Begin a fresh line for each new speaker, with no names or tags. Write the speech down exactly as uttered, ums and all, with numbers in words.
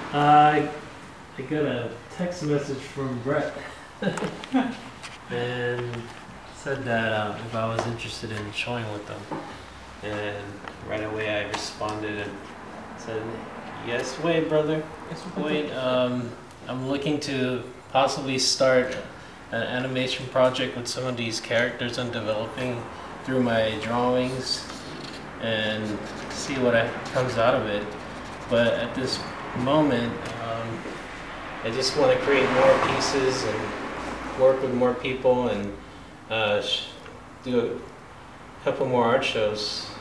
I I got a text message from Brett and said that uh, if I was interested in showing with them, and right away I responded and said, "Yes, wait, brother. Yes, wait. Um, I'm looking to possibly start an animation project with some of these characters I'm developing through my drawings and see what I, comes out of it. But at this moment, um, I just want to create more pieces and work with more people and uh, do a couple more art shows